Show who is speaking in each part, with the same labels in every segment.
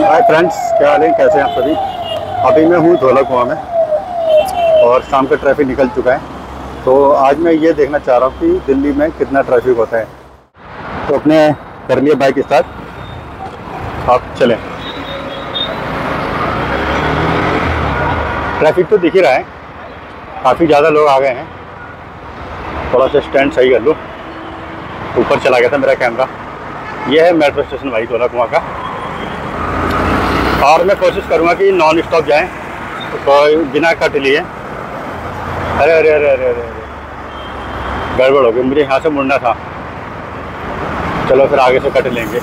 Speaker 1: Hi friends, क्या हाल है, कैसे हैं आप सभी। अभी मैं हूँ धौला कुआं में और शाम का ट्रैफिक निकल चुका है। तो आज मैं ये देखना चाह रहा हूँ कि दिल्ली में कितना ट्रैफिक होता है। तो अपने कर लिए बाइक स्टार्ट, आप चलें। ट्रैफिक तो दिख ही रहा है, काफ़ी ज़्यादा लोग आ गए हैं। थोड़ा सा स्टैंड सही कर लूँ, ऊपर चला गया था मेरा कैमरा। ये है मेट्रो स्टेशन भाई धौला कुआं का। और मैं कोशिश करूँगा कि नॉन स्टॉप जाएँ, कोई बिना कट लिए। अरे अरे अरे अरे अरे गड़बड़ हो गई, मुझे यहाँ से मुड़ना था। चलो फिर आगे से कट लेंगे।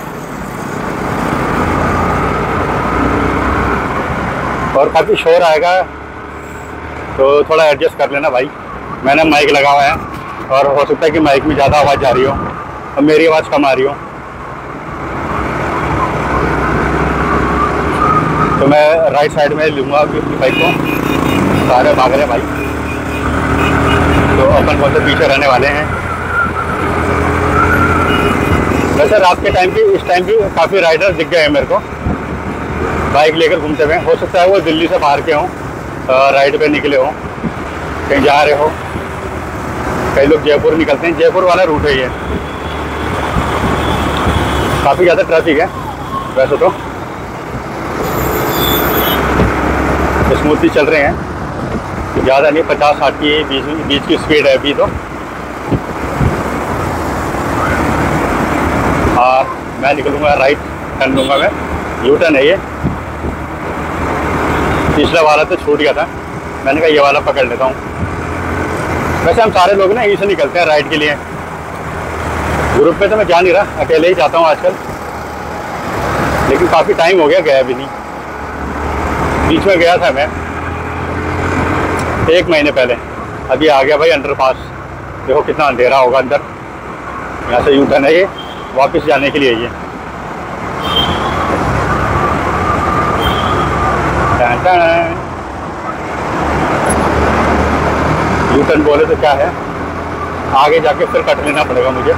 Speaker 1: और काफ़ी शोर आएगा तो थोड़ा एडजस्ट कर लेना भाई। मैंने माइक लगा हुआ है और हो सकता है कि माइक में ज़्यादा आवाज़ जा रही हो और मेरी आवाज़ कम आ रही हो। तो मैं राइट साइड में लूँगा अपनी बाइक को। सारे भाग रहे हैं भाई, तो अपन बहुत पीछे रहने वाले हैं। वैसे रात के टाइम की इस टाइम की काफ़ी राइडर दिख गए हैं मेरे को, बाइक लेकर घूमते हुए। हो सकता है वो दिल्ली से बाहर के हों, राइड पे निकले हों, कहीं जा रहे हो। कई लोग जयपुर निकलते हैं, जयपुर वाला रूट है ये। काफ़ी ज़्यादा ट्रैफिक है वैसे तो, स्मूथली चल रहे हैं, ज़्यादा नहीं, 50-60 की बीच की स्पीड है अभी तो। और मैं निकलूँगा राइट टर्न लूँगा, मैं यू टर्न है ये। पिछला वाला तो छूट गया था, मैंने कहा ये वाला पकड़ लेता हूँ। वैसे हम सारे लोग ना यहीं से निकलते हैं राइड के लिए। ग्रुप में तो मैं जा नहीं रहा, अकेले ही जाता हूँ आजकल। लेकिन काफ़ी टाइम हो गया गया भी नहीं। बीच में गया था मैं 1 महीने पहले, अभी आ गया भाई अंडरपास। देखो कितना अंधेरा होगा अंदर। यहाँ से यू टर्न है ये, वापस जाने के लिए ये। यू टर्न बोले तो क्या है, आगे जाके फिर कट लेना पड़ेगा मुझे।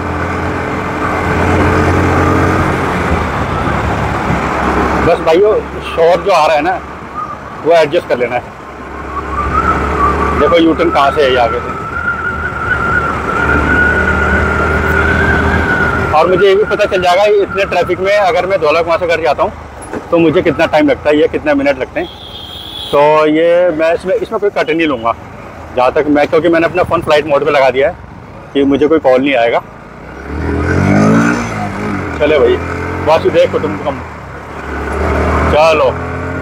Speaker 1: बस भाइयों, शोर जो आ रहा है ना वो एडजस्ट कर लेना है। देखो यू टर्न कहाँ से है, ये आगे से। और मुझे ये भी पता चल जाएगा इतने ट्रैफिक में अगर मैं धौला कुआं से घर जाता हूँ तो मुझे कितना टाइम लगता है, ये कितने मिनट लगते हैं। तो ये मैं इसमें कोई कट नहीं लूँगा जहाँ तक मैं, क्योंकि मैंने अपना फ़ोन फ्लाइट मोड पे लगा दिया है कि मुझे कोई कॉल नहीं आएगा। चले भाई, वासुदेव कुटुंबकम, चलो।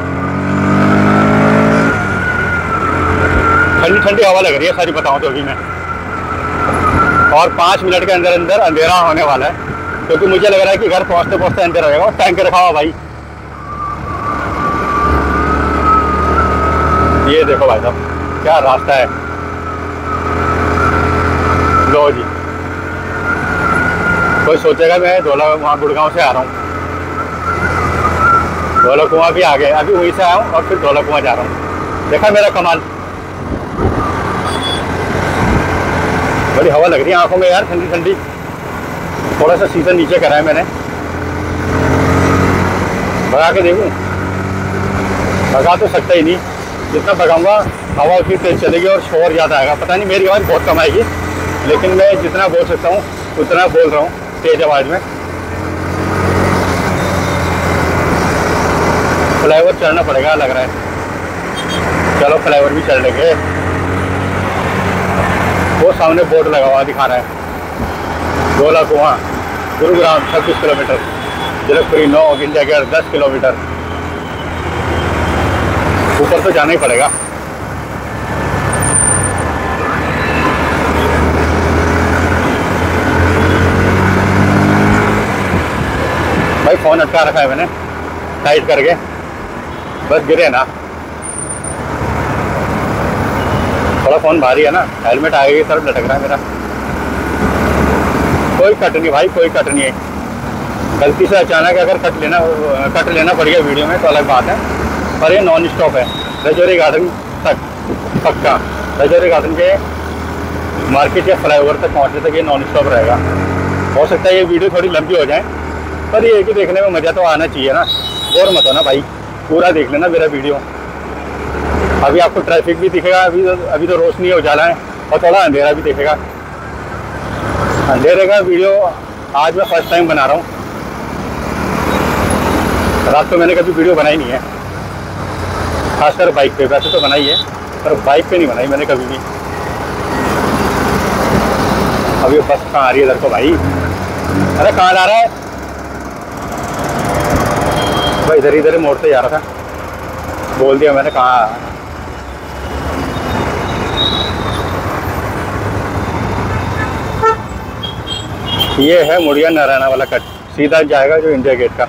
Speaker 1: ठंडी ठंडी हवा लग रही है सारी बताऊँ तो अभी मैं। और 5 मिनट के अंदर अंदर अंधेरा होने वाला है, क्योंकि मुझे लग रहा है कि घर पहुँचते पहुँचते अंधेरा हो जाएगा। और टैंक रखा हुआ भाई, ये देखो भाई साहब क्या रास्ता है। लो जी, कोई सोचेगा मैं धौला वहाँ गुड़गांव से आ रहा हूँ। धौला कुआं भी आ गए, अभी वहीं से आया हूँ और फिर धौला कुआं जा रहा हूँ। देखा मेरा कमाल, बड़ी हवा लग रही है आंखों में यार, ठंडी ठंडी। थोड़ा सा शीशा नीचे करा है मैंने, भगा के देखूं। भगा तो सकता ही नहीं, जितना भगाऊंगा हवा उतनी तेज चलेगी और शोर ज़्यादा आएगा। पता नहीं, मेरी आवाज़ बहुत कम आएगी, लेकिन मैं जितना बोल सकता हूँ उतना बोल रहा हूँ तेज आवाज़ में। फ्लाईओवर चढ़ना पड़ेगा लग रहा है। चलो फ्लाईओवर भी चढ़ लेंगे। वो सामने बोर्ड लगा हुआ दिखा रहा है Dhaula Kuan Gurugram 26 kilometre, Janakpuri 9, India gate 10 kilometre. ऊपर तो जाना ही पड़ेगा। भाई फ़ोन अटका रखा है मैंने टाइट करके, बस गिरे ना। थोड़ा फ़ोन भारी है ना, हेलमेट आगे की तरफ लटक रहा है मेरा। कोई कट नहीं भाई, कोई कट नहीं है। गलती से अचानक अगर कट लेना पड़ गया वीडियो में तो अलग बात है, पर ये नॉन स्टॉप है रजौरी गार्डन तक पक्का। रजौरी गार्डन के मार्केट या फ्लाईओवर तक पहुँचने तक ये नॉन स्टॉप रहेगा। हो सकता है ये वीडियो थोड़ी लंबी हो जाए, पर ये कि देखने में मज़ा तो आना चाहिए ना। बोर मत होना भाई, पूरा देख लेना मेरा वीडियो। अभी आपको ट्रैफिक भी दिखेगा, अभी तो रोशनी उजाला है, और थोड़ा अंधेरा भी दिखेगा। अंधेरे का वीडियो आज मैं फर्स्ट टाइम बना रहा हूँ। रात को मैंने कभी वीडियो बनाई नहीं है, खासकर बाइक पे। वैसे तो बनाई है पर बाइक पे नहीं बनाई मैंने कभी भी। अभी बस कहाँ आ रही है इधर को भाई? अरे कहाँ जा रहा है भाई? इधर ही मोड़ से जा रहा था, बोल दिया मैंने कहाँ। ये है मुड़िया नारायणा वाला कट, सीधा जाएगा जो इंडिया गेट का।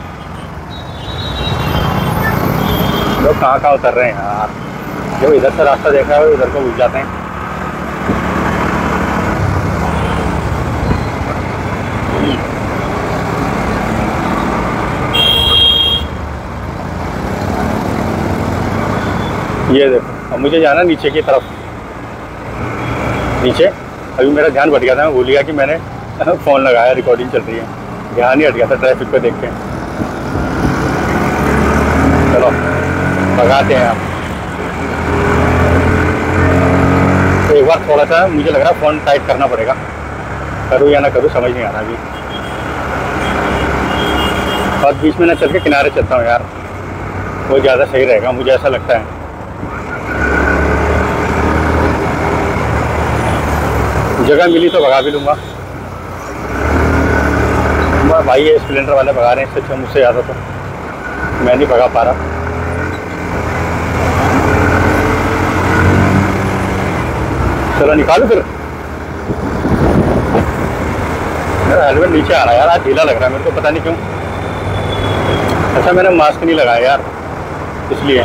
Speaker 1: लोग कहाँ उतर रहे हैं यार, जो इधर से रास्ता देखा है उधर को घुस जाते हैं। ये देखो, अब मुझे जाना नीचे की तरफ। नीचे अभी मेरा ध्यान भट गया था, मैं भूल गया कि मैंने फ़ोन लगाया, रिकॉर्डिंग चल रही है, ध्यान ही हट गया था ट्रैफिक पे देख के। चलो भगाते हैं आप। तो एक बार थोड़ा सा मुझे लग रहा है फ़ोन टाइट करना पड़ेगा, करूँ या ना करूँ समझ नहीं आ रहा अभी। और बीच में ना चल के किनारे चलता हूँ यार, वो ज़्यादा सही रहेगा, मुझे ऐसा लगता है। जगह मिली तो भगा भी लूँगा। भाई ये स्प्लेंडर वाले भगा रहे हैं, इससे अच्छा मुझसे ज़्यादा तो मैं नहीं भगा पा रहा। चलो निकालो फिर। मेरा हेलमेट नीचे आ रहा है यार, आज ढीला लग रहा है मेरे को, पता नहीं क्यों। अच्छा मैंने मास्क नहीं लगाया यार, इसलिए।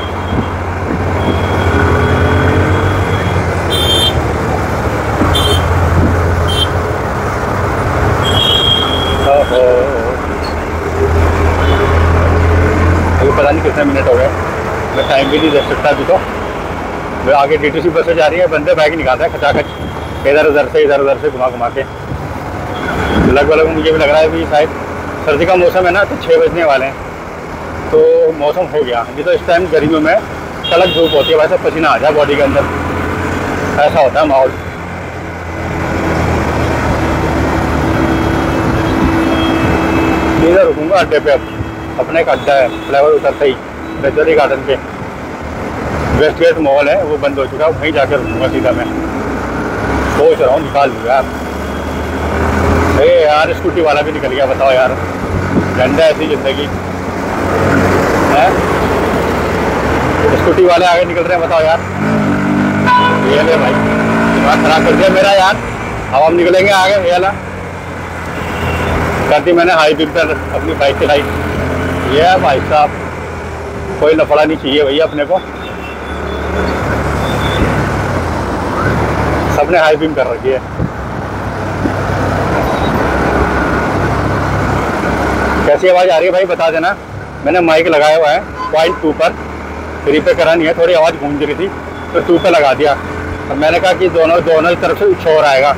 Speaker 1: अभी पता नहीं कितने मिनट हो गए, मैं टाइम भी नहीं देख सकता अभी तो। मैं आगे DTC बसें जा रही है, बंदे बैग निकालते हैं खचाखच, इधर उधर से घुमा के। लगभग मुझे भी लग रहा है अभी शायद सर्दी का मौसम है ना, तो 6 बजने वाले हैं, तो मौसम हो गया। अभी तो इस टाइम गर्मियों में कड़क धूप होती है, वैसे पसीना आ जाए बॉडी के अंदर, ऐसा होता है माहौल। इधर रुकूंगा अड्डे पे, अब अपने एक अड्डा है, फ्लाईओवर उतरते ही रजौरी गार्डन पे वेस्ट गेट मॉल है, वो बंद हो चुका है, वहीं जाकर रुकूंगा सीधा। मैं सोच रहा हूँ निकाल दूँ यार। अरे यार स्कूटी वाला भी निकल गया, बताओ यार, झंडा ऐसी ज़िंदगी है। स्कूटी वाले आगे निकल रहे हैं, बताओ यार। ये ले भाई, दिमाग खराब कर दिया मेरा यार। अब हम निकलेंगे आगे, ये ला कर दी मैंने हाई बीम पर अपनी बाइक चलाई। ये है भाई साहब, कोई लफड़ा नहीं चाहिए भैया अपने को। सबने हाई बीम कर रखी है। कैसी आवाज़ आ रही है भाई बता देना। मैंने माइक लगाया हुआ है 0.2 पर, 3 पे करा नहीं है, थोड़ी आवाज़ गूंज रही थी तो 2 पे लगा दिया। और मैंने कहा कि दोनों तरफ से शोर आएगा,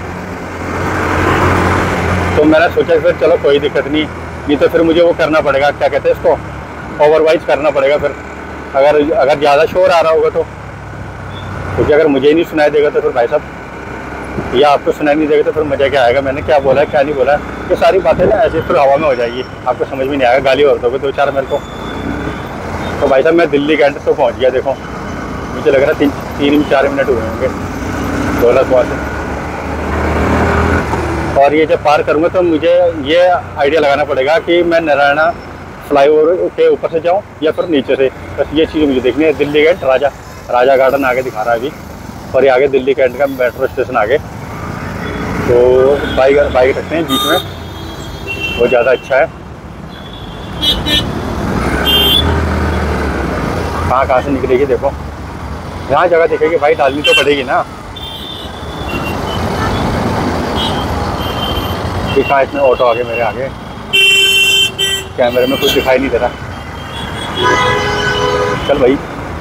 Speaker 1: तो मैंने सोचा फिर चलो कोई दिक्कत नहीं तो फिर मुझे वो करना पड़ेगा, क्या कहते हैं इसको, ओवरवाइज करना पड़ेगा फिर, अगर ज़्यादा शोर आ रहा होगा तो। क्योंकि अगर मुझे ही नहीं सुनाई देगा तो फिर भाई साहब, या आपको सुनाई नहीं देगा तो फिर मज़ा क्या आएगा, मैंने क्या बोला क्या नहीं बोला, ये सारी बातें ना ऐसे फिर हवा में हो जाएगी, आपको समझ में नहीं आएगा, गाली और दोगे 2-4 मेरे को। तो भाई साहब मैं दिल्ली कैंट तो पहुँच गया, देखो मुझे लग रहा है 3-4 मिनट हुए होंगे दौलतपुर से। और ये जब पार करूँगा तो मुझे ये आइडिया लगाना पड़ेगा कि मैं नारायणा फ्लाईओवर के ऊपर से जाऊँ या फिर नीचे से, बस ये चीज़ मुझे देखनी है। दिल्ली गेट राजा गार्डन आगे दिखा रहा है अभी, और ये आगे दिल्ली कैंट का मेट्रो स्टेशन आगे। तो बाइक रखते हैं बीच में, वो ज़्यादा अच्छा है। कहाँ से निकलेगी देखो, यहाँ जगह दिखेगी भाई, डालनी तो पड़ेगी ना। कहाँ इसमें ऑटो आगे मेरे आगे, कैमरे में कुछ दिखाई नहीं दे रहा। चल भाई,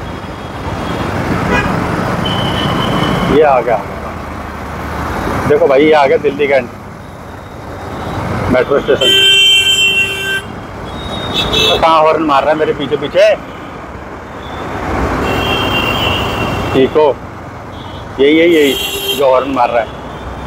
Speaker 1: ये आ गया देखो भाई, ये आ गया दिल्ली कैंट मेट्रो स्टेशन। तो कहाँ हॉर्न मार रहा है मेरे पीछे पीछे? ठीक हो, यही जो हॉर्न मार रहा है।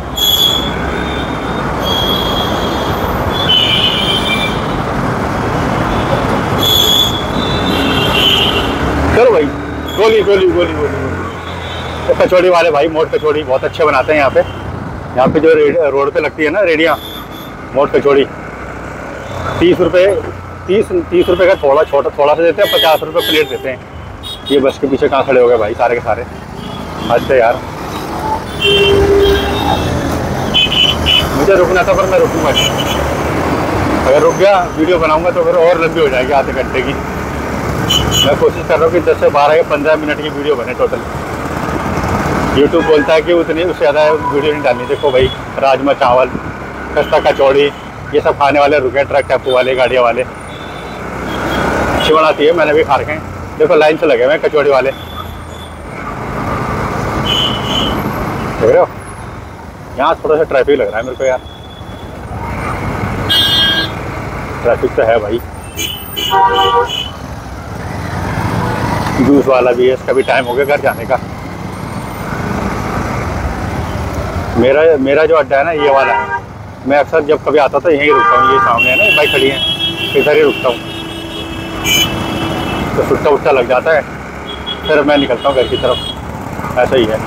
Speaker 1: चलो भाई, गोली गोली गोली गोली गोली। तो कचौड़ी वाले भाई मोट कचौड़ी बहुत अच्छे बनाते हैं यहाँ पे जो रोड पे लगती है ना रेडियाँ, मोट कचौड़ी 30 रुपये 30 रुपये का थोड़ा सा देते हैं, 50 रुपये प्लेट देते हैं। ये बस के पीछे कहाँ खड़े हो गए भाई सारे के सारे? अच्छा यार, मुझे रुकना था पर मैं रुकूंगा नहीं। अगर रुक गया वीडियो बनाऊंगा तो फिर और लंबी हो जाएगी, आधे घंटे की। मैं कोशिश कर रहा हूँ कि 10 से 12 या 15 मिनट की वीडियो बने टोटल। यूट्यूब बोलता है कि उतनी उससे ज़्यादा वीडियो नहीं डालनी। देखो भाई, राजमा चावल, खस्ता कचौड़ी, ये सब खाने वाले रुके, ट्रक टेम्पो वाले, गाड़ियाँ वाले। अच्छी बनाती है, मैंने भी खा रखे हैं। देखो लाइन से लगे हुए हैं कचौड़ी वाले, देख रहे हो? यहाँ थोड़ा सा ट्रैफिक लग रहा है मेरे को यार। ट्रैफिक तो है भाई। जूस वाला भी है, इसका भी टाइम हो गया घर जाने का। मेरा जो अड्डा है ना, ये वाला है। मैं अक्सर जब कभी आता था यहीं रुकता हूँ। ये सामने है ना, बाइक खड़ी है, इधर ही रुकता हूँ। तो सुट्टा उट्टा लग जाता है, फिर मैं निकलता हूँ घर की तरफ। ऐसा ही है।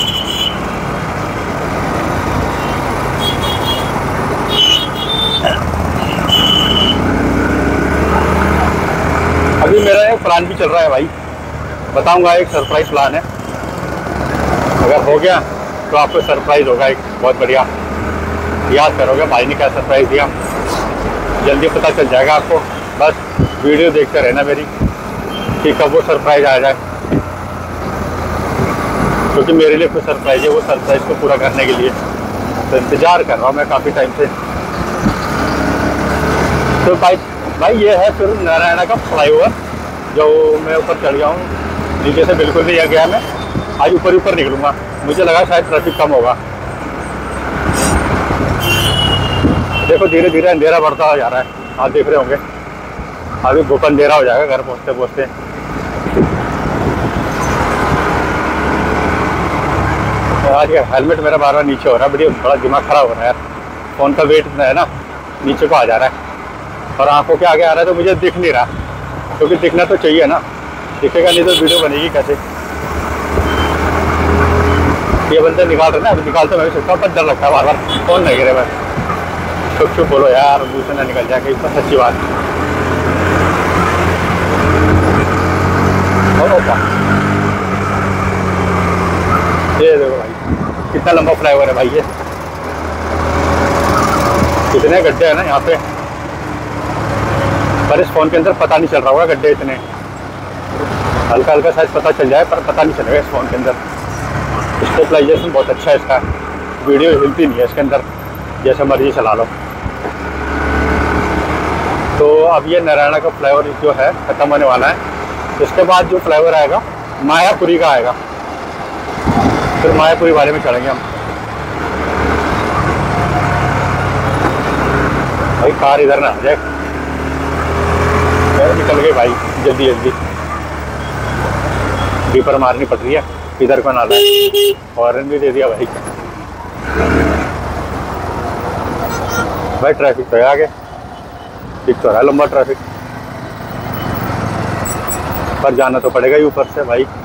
Speaker 1: अभी मेरा एक प्लान भी चल रहा है भाई, बताऊंगा। एक सरप्राइज प्लान है, अगर हो गया तो आपको सरप्राइज होगा एक बहुत बढ़िया। याद करोगे भाई ने क्या सरप्राइज दिया, जल्दी पता चल जाएगा आपको। बस वीडियो देखते रहना मेरी कि कब वो सरप्राइज आ जाए, क्योंकि मेरे लिए कोई सरप्राइज है, वो सरप्राइज को पूरा करने के लिए तो इंतज़ार कर रहा हूँ मैं काफ़ी टाइम से। तो भाई ये है फिर नारायणा का फ्लाईओवर, जो मैं ऊपर चढ़ गया हूँ। नीचे से बिल्कुल नहीं गया मैं, आज ऊपर निकलूँगा। मुझे लगा शायद ट्रैफिक कम होगा। देखो धीरे धीरे अंधेरा बढ़ता जा रहा है, आप देख रहे होंगे। अभी घुप अंधेरा हो जाएगा घर पहुँचते पहुँचते। आज ये हेलमेट मेरा बार बार नीचे हो रहा है, बड़ा दिमाग खराब हो रहा है यार। फ़ोन का वेट इतना है ना, नीचे को आ जा रहा है और आंखों के आगे आ रहा है, तो मुझे दिख नहीं रहा। क्योंकि दिखना तो चाहिए ना, दिखेगा नहीं तो वीडियो बनेगी कैसे? ये बंदे निकाल रहे ना, अभी निकालते मैं भी सोचता हूँ, पर डर लगता है बार बार फ़ोन नहीं गिरे। बस चुप बोलो यार, दूसरे ना निकल जाए कहीं पर। सच्ची बात। और होता ये देखो भाई, कितना लंबा फ्लाईओवर है भाई ये। कितने गड्ढे हैं ना यहाँ पे, पर इस फ़ोन के अंदर पता नहीं चल रहा होगा गड्ढे इतने। हल्का हल्का शायद पता चल जाए, पर पता नहीं चलेगा इस फ़ोन के अंदर। स्टेबलाइजेशन बहुत अच्छा है इसका, वीडियो हिलती नहीं है इसके अंदर, जैसे मर्जी चला लो। तो अब ये नारायणा का फ्लाईओवर जो है ख़त्म होने वाला है। इसके बाद जो फ्लाईओवर आएगा मायापुरी का आएगा, फिर मायापुरी वाले में चढ़ेंगे हम। भाई कार इधर ना आ जाए, निकल गए भाई जल्दी जल्दी। डीपर मारनी पड़ रही है, इधर को ना लाए। हॉर्न भी दे दिया भाई। भाई ट्रैफिक तो है आगे, ठीक तो रहा है लंबा ट्रैफिक, पर जाना तो पड़ेगा ही ऊपर से भाई।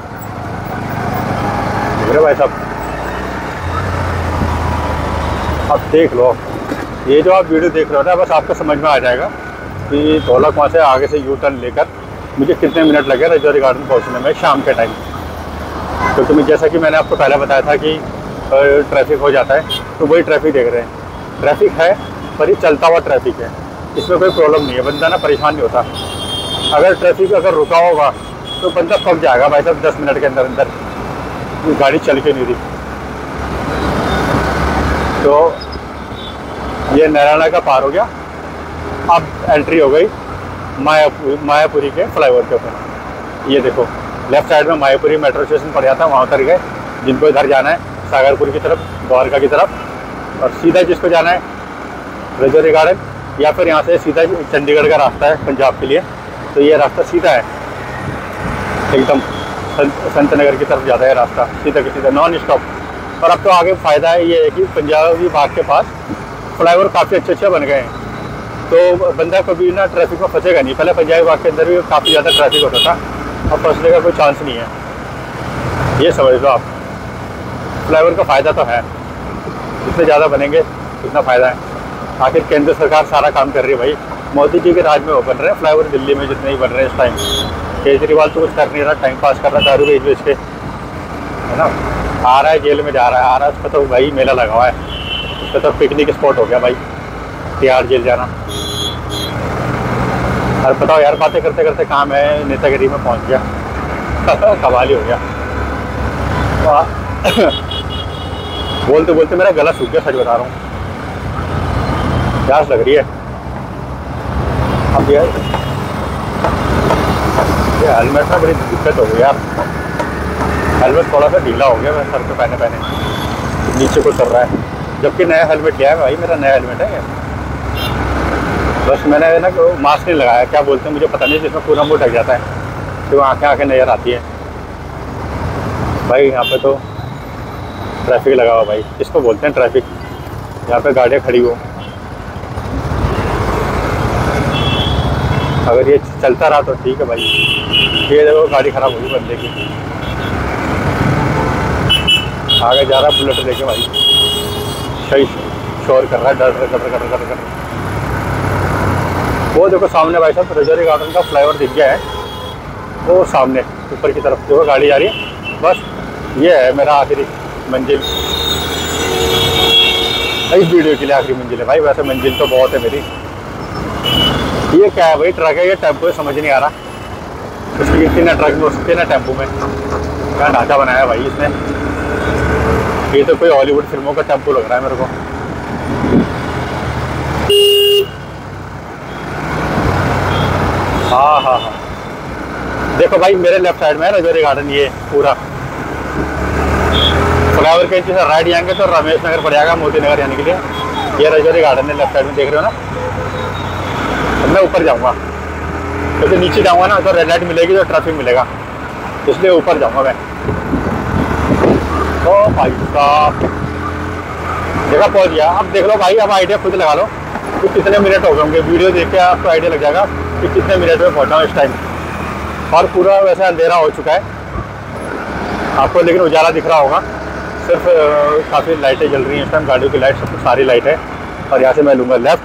Speaker 1: देख रहे भाई साहब, अब देख लो, ये जो आप वीडियो देख रहे हो ना, बस आपको समझ में आ जाएगा कि धौलक वहाँ से आगे से यू टर्न लेकर मुझे कितने मिनट लगे रजौरी गार्डन पहुँचने में शाम के टाइम। क्योंकि मैं जैसा कि मैंने आपको पहले बताया था कि ट्रैफिक हो जाता है, तो वही ट्रैफिक देख रहे हैं। ट्रैफिक है पर ये चलता हुआ ट्रैफिक है, इसमें कोई प्रॉब्लम नहीं है, बंदा ना परेशान नहीं होता। अगर ट्रैफिक अगर रुका होगा तो बंदा फंस जाएगा भाई साहब 10 मिनट के अंदर अंदर, गाड़ी चल के नहीं रही। तो ये नारायणा का पार हो गया, अब एंट्री हो गई मायापुरी के फ्लाईओवर के ऊपर। ये देखो लेफ्ट साइड में मायापुरी मेट्रो स्टेशन पड़ जाता है, वहाँ उतर गए। जिनको इधर जाना है सागरपुर की तरफ, द्वारका की तरफ, और सीधा जिसको जाना है रजौरी गार्डन, या फिर यहाँ से सीधा चंडीगढ़ का रास्ता है पंजाब के लिए, तो ये रास्ता सीधा है एकदम, संत नगर की तरफ जाता है रास्ता, सीधा के सीधा नॉन स्टॉप। और अब तो आगे फ़ायदा है ये है कि पंजाबी बाग के पास फ्लाईओवर काफ़ी अच्छे बन गए हैं, तो बंदा कभी ना ट्रैफिक में फंसेगा नहीं। पहले पंजाबी बाग के अंदर भी काफ़ी ज़्यादा ट्रैफिक होता था, अब फंसने का कोई चांस नहीं है, ये समझ लो आप। फ्लाईओवर का फ़ायदा तो है, जितने ज़्यादा बनेंगे उतना फ़ायदा है। आखिर केंद्र सरकार सारा काम कर रही है भाई, मोदी जी के राज में वो बन रहे हैं फ्लाईओवर, दिल्ली में जितने ही बन रहे हैं इस टाइम। केजरीवाल तो कुछ कर नहीं रहा, टाइम पास कर रहा, दारू बेच के, है ना। आ रहा है जेल में जा रहा है, आ रहा है, उसका तो भाई मेला लगा हुआ है, उसका तो पिकनिक स्पॉट हो गया भाई तिहाड़ जेल जाना। और बताओ यार, बातें करते करते कहाँ मैं नेतागिरी में पहुँच गया कमाल ही हो गया। बोलते बोलते मेरा गला सूख गया, सच बता रहा हूँ, प्यास लग रही है। अब ये हेलमेट में बड़ी दिक्कत हो गई यार, हेलमेट थोड़ा सा ढीला हो गया मैं सर पे पहने नीचे को चल रहा है, जबकि नया हेलमेट लिया है भाई, मेरा नया हेलमेट है ये। बस मैंने ना मास्क नहीं लगाया, क्या बोलते हैं मुझे पता नहीं, जिसमें पूरा मुँह ढक जाता है तो आँखें नज़र आती है भाई। यहाँ पे तो ट्रैफिक लगा हुआ भाई, इसको बोलते हैं ट्रैफिक, यहाँ पे गाड़ियाँ खड़ी हो। अगर ये चलता रहा तो ठीक है भाई, ये देखो गाड़ी ख़राब होगी बंदे की, आगे जा रहा बुलेट लेके भाई, सही शोर कर रहा है, डर। वो देखो सामने भाई साहब रजौरी गार्डन का फ्लाईओवर दिख गया है, वो सामने ऊपर की तरफ देखो गाड़ी जा रही है। बस ये है मेरा आखिरी मंजिल, इस वीडियो के लिए आखिरी मंजिल है भाई। वैसे मंजिल तो बहुत है मेरी। ये क्या है भाई, ट्रक है, ये टेम्पो है, समझ नहीं आ रहा उसकी गिनती ना ट्रक में हो सकती है ना टेम्पो में, क्या ढांचा बनाया भाई इसने। ये तो कोई हॉलीवुड फिल्मों का टेम्पो लग रहा है मेरे को। हाँ, देखो भाई मेरे लेफ्ट साइड में है रजौरी गार्डन, ये पूरा फ्लाईओवर के नीचे से राइट जाएंगे तो रमेश नगर पड़ जाएगा, मोती नगर जाने के लिए। ये रजौरी गार्डन है, लेफ्ट साइड में देख रहे हो ना। अब मैं ऊपर जाऊंगा, क्योंकि नीचे जाऊंगा ना तो रेड लाइट मिलेगी तो ट्रैफिक मिलेगा, इसलिए ऊपर जाऊंगा मैं। तो भाई साहब जगह पहुंच गया। अब देख लो भाई, अब आइडिया खुद लगा लो कि कितने मिनट हो गए होंगे, वीडियो देख के आपको आइडिया लग जाएगा कि कितने मिनट में पहुंचा हूँ इस टाइम। और पूरा वैसे अंधेरा हो चुका है आपको, लेकिन उजाला दिख रहा होगा, सिर्फ काफ़ी लाइटें जल रही हैं इस टाइम, गाड़ियों की लाइट, सब सारी लाइट है। और यहाँ से मैं लूँगा लेफ़्ट,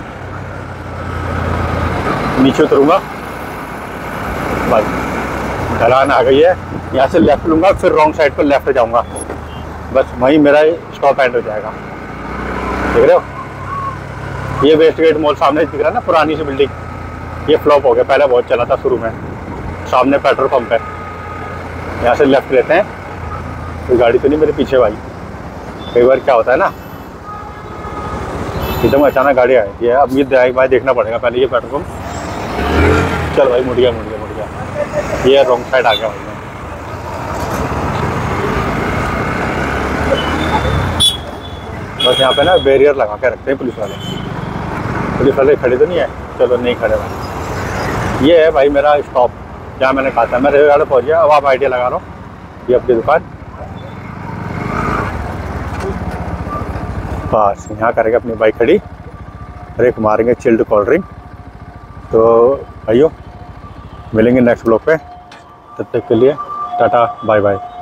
Speaker 1: नीचे उतरूँगा, बस ढलान आ गई है, यहाँ से लेफ़्ट लूँगा, फिर रॉन्ग साइड पर लेफ़्ट जाऊँगा, बस वहीं मेरा स्टॉप एंड हो जाएगा। देख रहे हो ये वेस्ट गेट मॉल सामने दिख रहा है ना, पुरानी सी बिल्डिंग, ये फ्लॉप हो गया, पहले बहुत चला था शुरू में। सामने पेट्रोल पंप है, यहाँ से लेफ़्ट लेते हैं। कोई गाड़ी तो नहीं मेरे पीछे भाई, कई बार क्या होता है ना एकदम अचानक गाड़ी आई है। अब ये भाई देखना पड़ेगा पहले ये पेट्रोल पंप। चल भाई मुड़ गया, ये रॉन्ग साइड आ गया भाई मैं। बस यहाँ पे ना बैरियर लगा के रखते हैं पुलिस वाले खड़े तो नहीं है, चलो नहीं खड़े भाई। ये है भाई मेरा स्टॉप, जहाँ मैंने कहा था। मैं रेलवे गाड़ी पहुँच गया, अब आप आइडिया लगा लो, ये अपनी दुकान, बस यहाँ करेंगे अपनी बाइक खड़ी, ब्रेक मारेंगे, चिल्ड कोल्ड ड्रिंक। तो भाइयों मिलेंगे नेक्स्ट ब्लॉग पे, तब तक के लिए टाटा बाय बाय।